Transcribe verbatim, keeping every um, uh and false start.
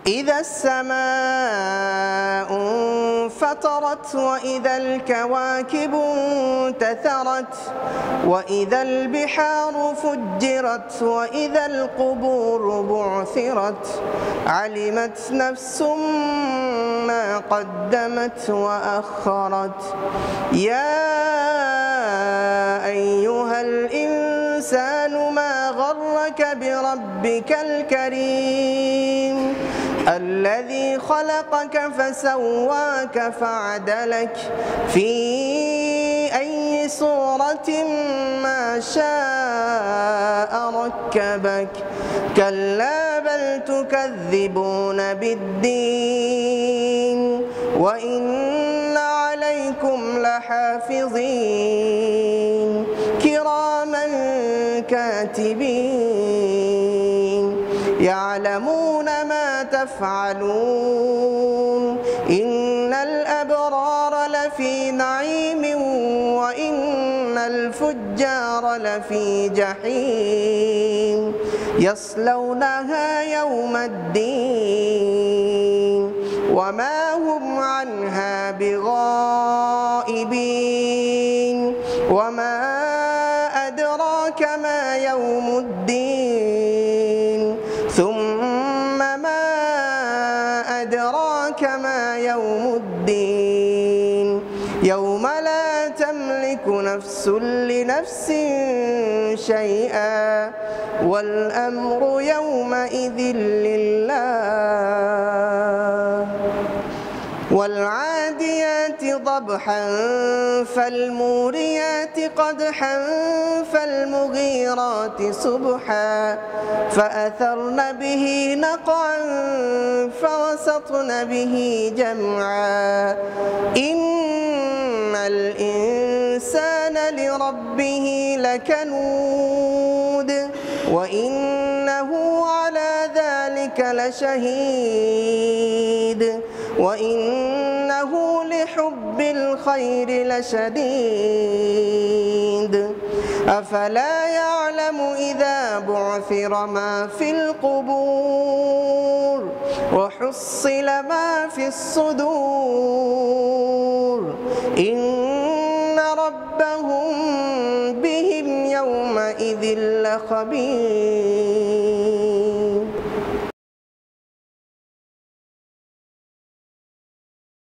إذا السماء انفطرت وإذا الكواكب انتثرت وإذا البحار فجرت وإذا القبور بعثرت علمت نفس ما قدمت وأخرت يا أيها الإنسان ما غرك بربك الكريم الذي خلقك فسواك فعدلك في أي صورة ما شاء ركبك كلا بل تكذبون بالدين وإن عليكم لحافظين كراما كاتبين يعلمون ما تفعلون إن الأبرار لفي نعيم وإن الفجار لفي جحيم يصلونها يوم الدين وما هم عنها بغائبين وما أدراك ما يوم الدين ثم ما أدراك ما يوم الدين يوم لا تملك نفس لنفس شيئا والأمر يومئذ لله والعاديات ضبحا فالموريات قدحا فالمغيرات صبحا فأثرن به نقعا فوسطن به جمعا إن الإنسان لربه لكنود وإنه على ذلك لشهيد وإنه لحب الخير لشديد أفلا يعلم إذا بعثر ما في القبور وحصل ما في الصدور إن ربهم بهم يومئذ لخبير